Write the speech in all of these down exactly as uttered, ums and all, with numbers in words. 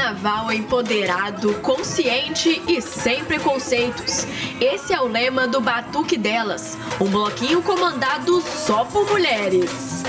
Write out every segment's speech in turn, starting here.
Carnaval empoderado, consciente e sem preconceitos. Esse é o lema do Batuque Delas, um bloquinho comandado só por mulheres.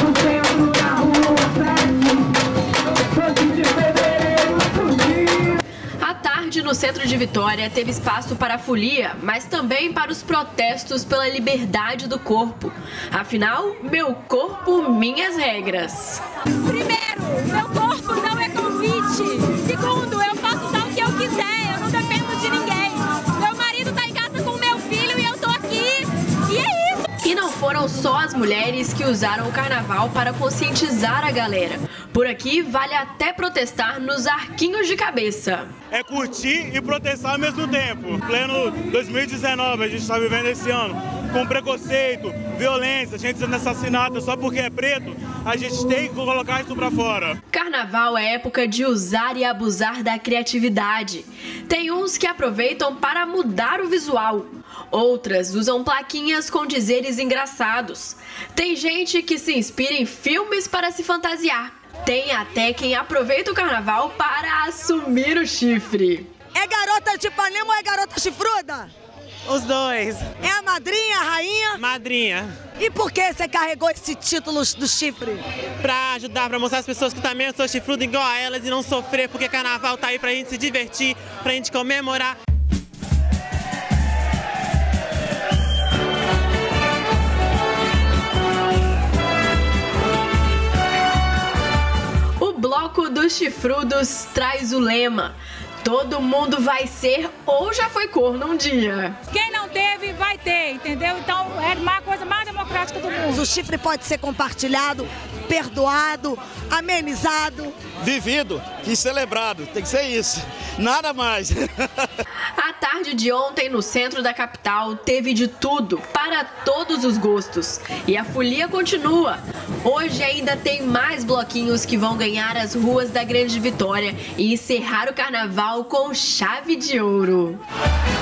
À tarde, no centro de Vitória, teve espaço para a folia, mas também para os protestos pela liberdade do corpo. Afinal, meu corpo, minhas regras. Primeiro, meu corpo não é convite. Segundo, eu posso usar o que eu quiser, eu não dependo de ninguém. Meu marido tá em casa com o meu filho e eu tô aqui. E é isso. E não foram só as mulheres que usaram o carnaval para conscientizar a galera. Por aqui, vale até protestar nos arquinhos de cabeça. É curtir e protestar ao mesmo tempo. Pleno dois mil e dezenove, a gente está vivendo esse ano com preconceito, violência, gente sendo assassinada só porque é preto, a gente tem que colocar isso pra fora. Carnaval é época de usar e abusar da criatividade. Tem uns que aproveitam para mudar o visual. Outras usam plaquinhas com dizeres engraçados. Tem gente que se inspira em filmes para se fantasiar. Tem até quem aproveita o carnaval para assumir o chifre. É garota de Ipanema ou é garota chifruda? Os dois. É a madrinha, a rainha? Madrinha. E por que você carregou esse título do chifre? Pra ajudar, pra mostrar às pessoas que também eu sou chifruda igual a elas e não sofrer, porque carnaval tá aí pra gente se divertir, pra gente comemorar. O Bloco dos Chifrudos traz o lema: todo mundo vai ser ou já foi corno um dia. Quem não teve, vai ter, entendeu? Então é a coisa mais democrática do mundo. O chifre pode ser compartilhado, perdoado, amenizado. Vivido e celebrado, tem que ser isso, nada mais. A tarde de ontem no centro da capital teve de tudo, para todos os gostos. E a folia continua. Hoje ainda tem mais bloquinhos que vão ganhar as ruas da Grande Vitória e encerrar o carnaval com chave de ouro.